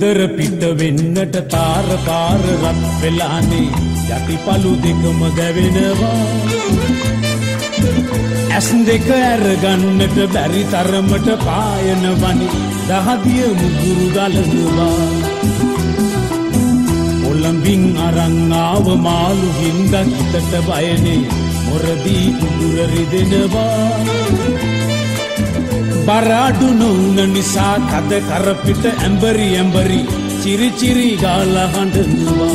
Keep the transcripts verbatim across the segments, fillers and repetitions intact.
ගින්දර පිට වෙන්නට තාර පාර රත් වෙලානේ යටිපළු දෙකම දැවෙනවා ඇස් දෙක ඇරගන්නට බැරි තරමට පායන වනි දහදිය මුගුරු ගලනවා ඔලම්බින් අරන් ආව මාළු හින්දා හිතට බයනේ මොරදී උගුර රිදෙනවා බරාඩු නොවුන නිසා කද කරපිට ඇඹරි ඇඹරි චිරි චිරි ගාලා හඬනවා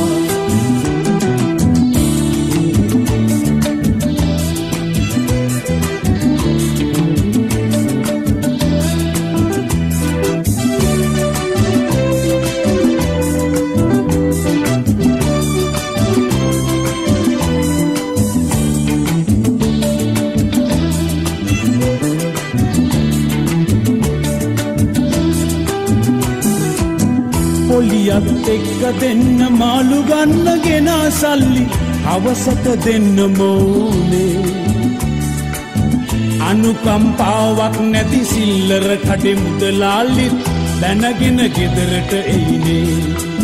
පොලියක් එක්ක දෙන්න මාළු ගන්න ගෙන සල්ලි අවසට දෙන්න මොනේ අනුකම්පාවක් නැති සිල්ලර කඩේ මුදලාලිත් දැනගෙන ගෙදරට එයිනේ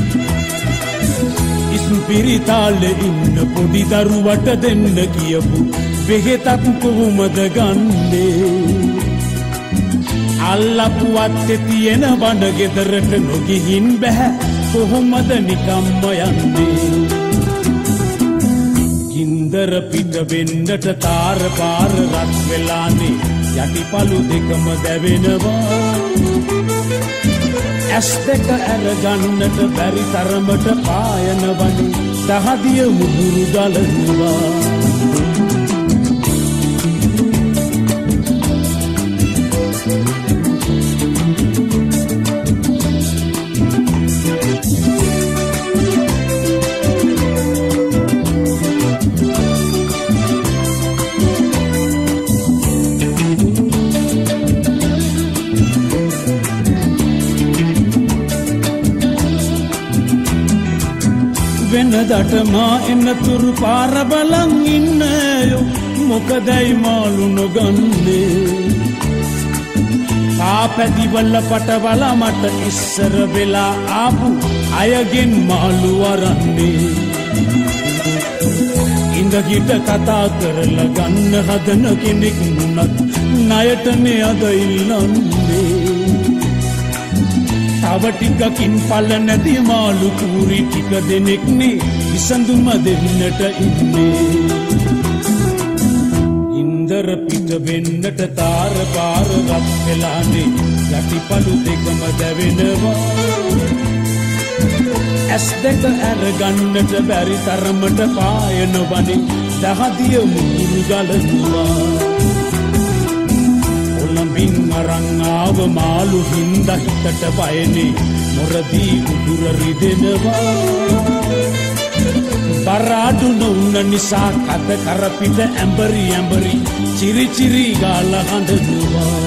ඉස්පිරිතාලේ ඉන්න පොඩි දරුවට දෙන්න කියපු බෙහෙතක් කොහොමද ගන්නේ අල්ලපුවත් තියෙන බඩ ගෙදරට නොගිහින් බෑ කොහොමද නිකම්ම යන්නේ ගින්දර පිට වෙන්නට තාර පාර රත් වෙලානේ යටිපළු දෙකම දැවෙනවා ඇස් දෙක ඇරගන්නට බැරි තරමට පායන වනි දහදිය මුගුරු ගලනවා වෙනදට මා එන්නතුරු පාර බලන් ඉන්නයෝ මොකදයි මාළු නොගන්නේ කාපැදිවල පටවල මට ඉස්සර වෙලා ආපු අයගෙන් මාළු වරන්නේ ඉඳගිට කතා කරලා ගන්න හදන කෙනෙක් වුණත් ණයටනේ අද ඉල්ලන්නේ තව ටිකකින් පල නැති මාළු කූරි ටික දෙනෙක්නේ විසඳුම දෙන්නට ඉන්නේ ඉන්දර පිට වෙන්නට තාර පාර රත් වෙලානේ යටිපළු දෙකම දැවෙනවා ඇස් දෙක ඇරගන්නට බැරි තරමට පායන වනේ දහදිය මුගුරු ගලනවා ඔලම්බින් අරන් ආව මාළු හින්දා හිතට බයනේ මොරදී උගුර රිදෙනවා බරාඩු නොවුන නිසා කත කරපිට ඇඹරි ඇඹරි චිරි චිරි ගාලා හඬනවා